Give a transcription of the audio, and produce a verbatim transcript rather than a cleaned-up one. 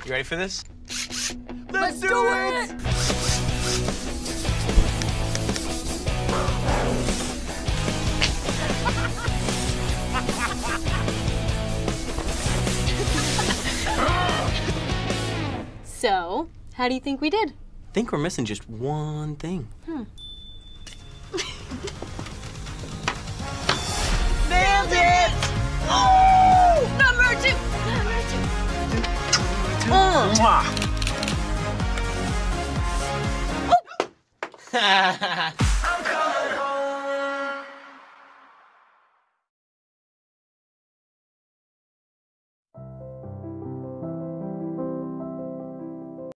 You ready for this? Let's, Let's do, do it! it! So, how do you think we did? I think we're missing just one thing. Hmm. Nailed it! Oh! Number two! Number two! Mwah. Oh!